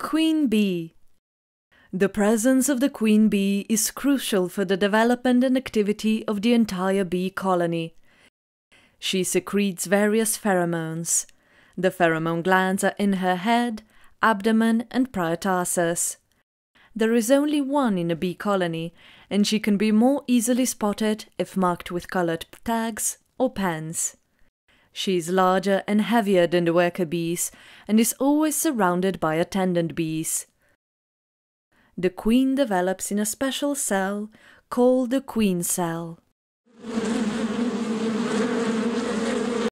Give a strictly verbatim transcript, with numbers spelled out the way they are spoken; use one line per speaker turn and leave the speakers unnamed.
Queen bee. The presence of the queen bee is crucial for the development and activity of the entire bee colony. She secretes various pheromones. The pheromone glands are in her head, abdomen, and priotarsus. There is only one in a bee colony, and she can be more easily spotted if marked with colored tags or pens. She is larger and heavier than the worker bees and is always surrounded by attendant bees. The queen develops in a special cell called the queen cell.